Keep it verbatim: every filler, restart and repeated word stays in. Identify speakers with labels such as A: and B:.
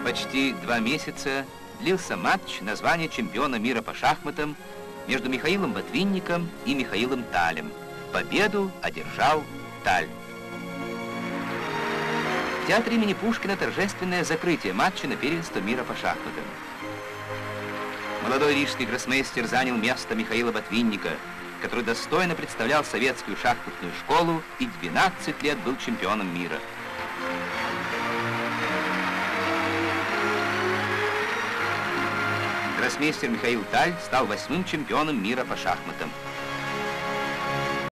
A: Почти два месяца длился матч на звание чемпиона мира по шахматам между Михаилом Ботвинником и Михаилом Талем. Победу одержал Таль. В театре имени Пушкина торжественное закрытие матча на первенство мира по шахматам. Молодой рижский гроссмейстер занял место Михаила Ботвинника, который достойно представлял советскую шахматную школу и двенадцать лет был чемпионом мира. Гроссмейстер Михаил Таль стал восьмым чемпионом мира по шахматам.